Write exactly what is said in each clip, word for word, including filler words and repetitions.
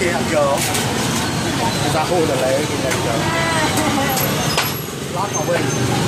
hạt dừa ra khu là lấy cái hạt dừa lót vào bên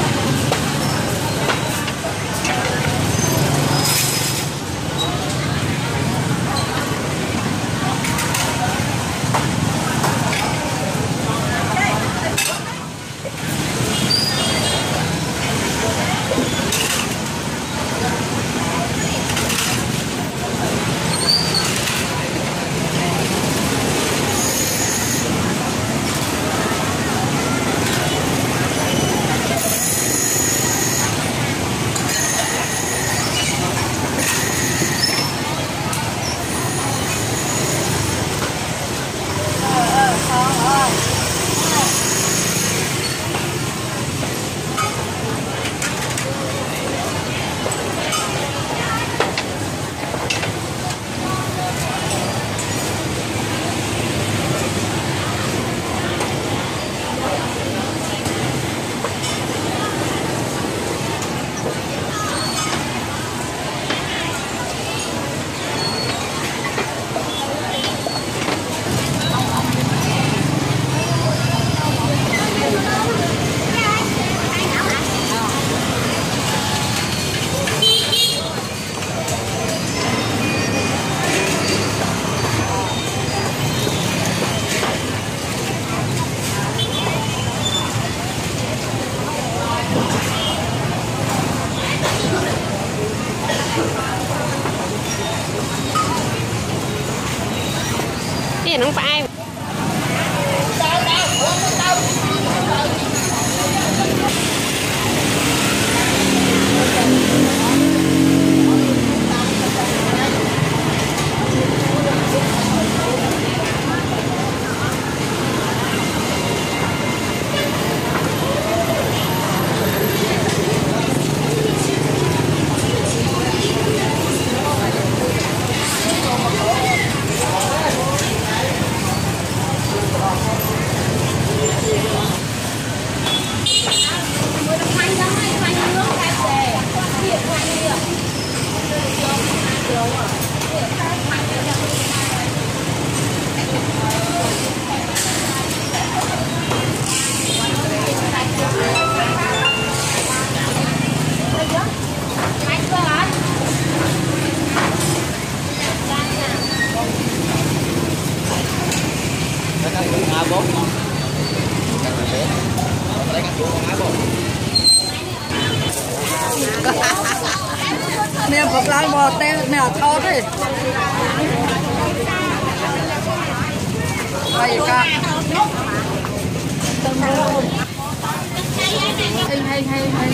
cái gì nó không phải mẹ phục lan bò tê mẹ thô đấy vậy cả hay hay hay hay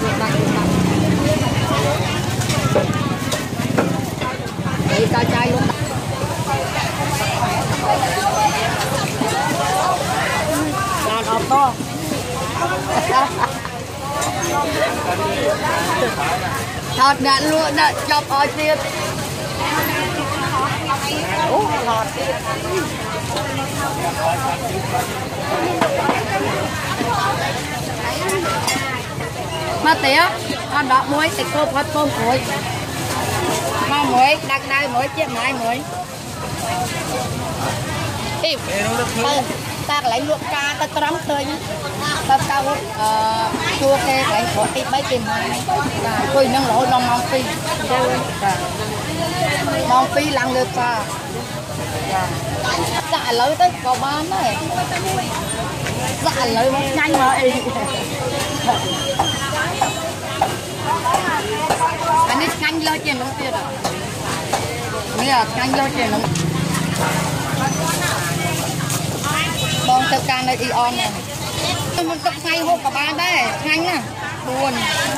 hay ca chai luôn đàn ốp to thọt đạn luôn đạn chọc ở tiết thọt mà tía con đó muối thì cô phát tôm muối mà muối đặc đai muối chiếc máy muối tìm ta lấy luộc cá ta trắng tươi ta cao chua kê lấy khổ tí mấy tiền mà tôi nâng lỗ nông mong phi mong phi lăng được ta dạ lấy tới có bán đấy dạ lấy bóng nhanh mà ý anh ấy nhanh lo chuyện nó tiền à nghĩa là nhanh lo chuyện nó bông tự can đây ion này mình tập ngay hộp cả ba đấy nhanh nè buồn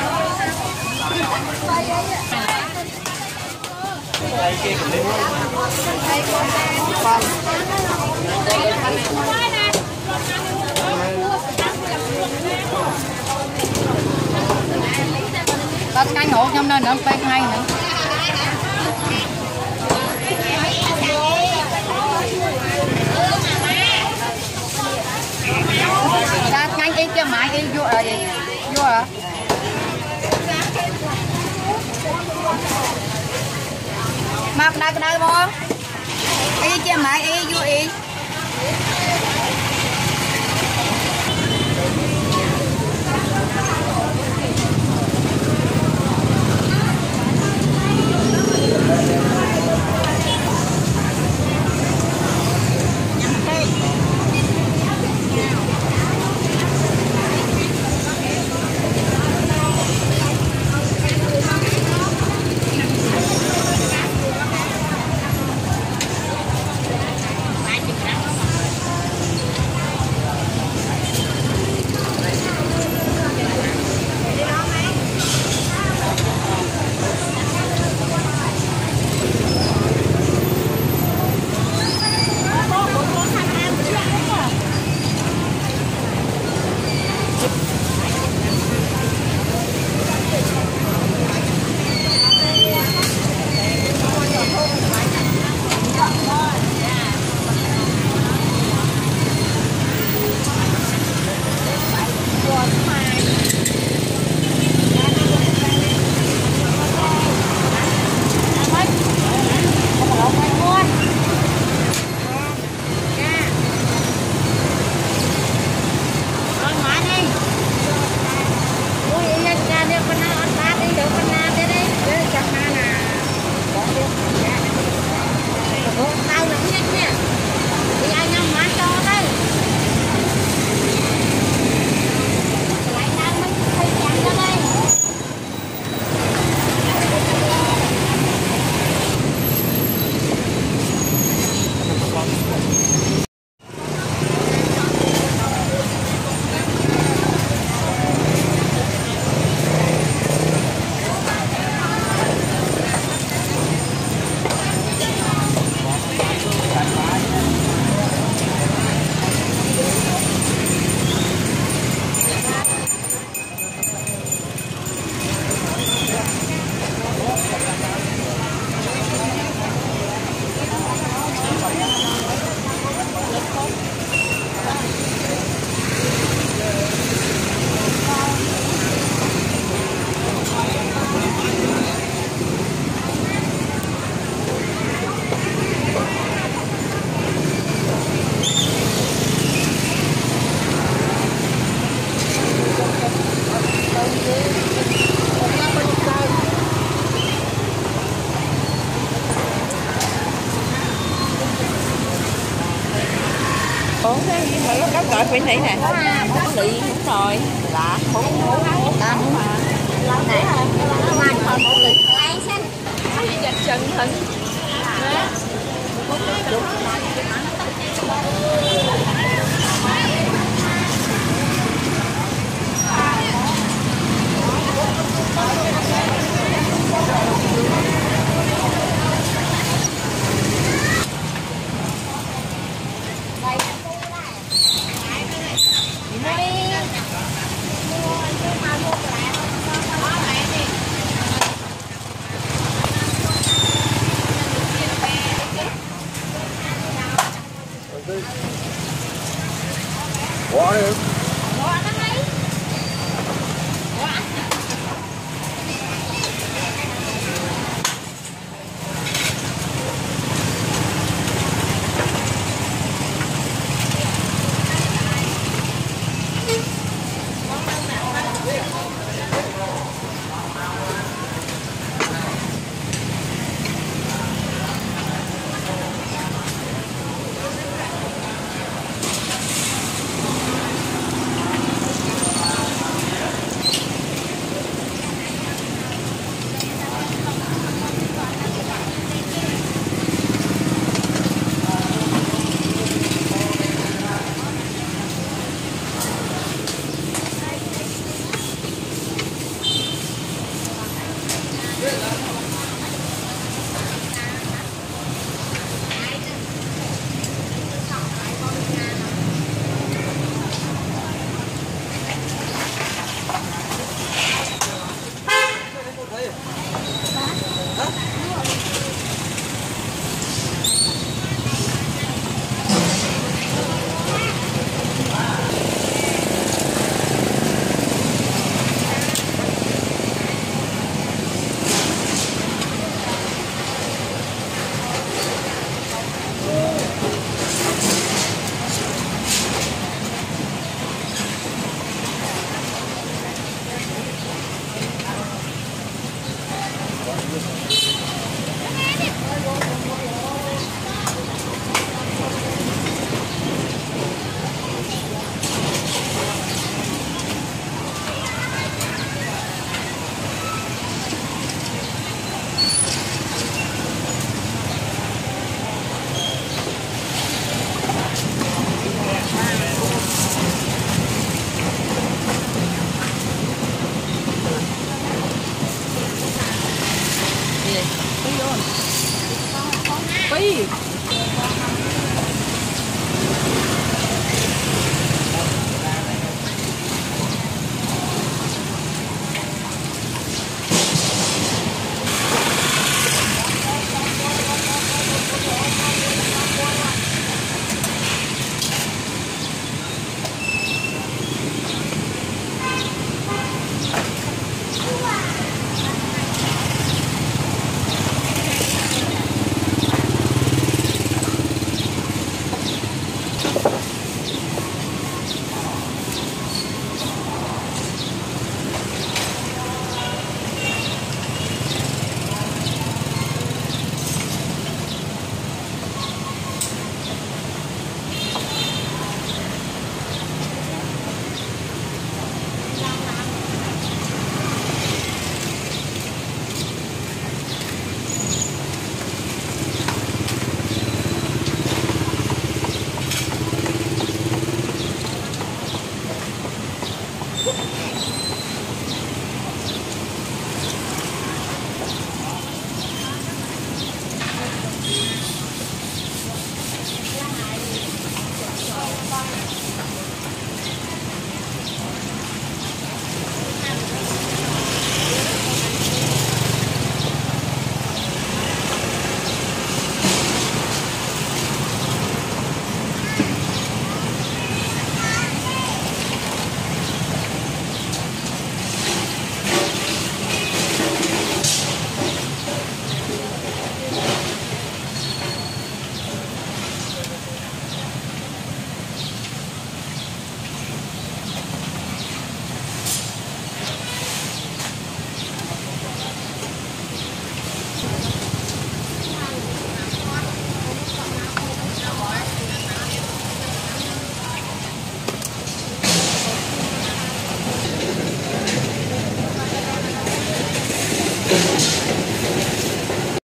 tắt canh hộp trong nơi nữa phải ngay nữa tắt canh ít cho mãi ít vô rồi vô hả mặc đây cái đây không Y chứ mày y vô y. Gọi khuyến thị nè. Lị đúng rồi. Là bốn bốn tám mà. Nè. Mai còn một lị. Ai xanh. Dạch chân thân. Water.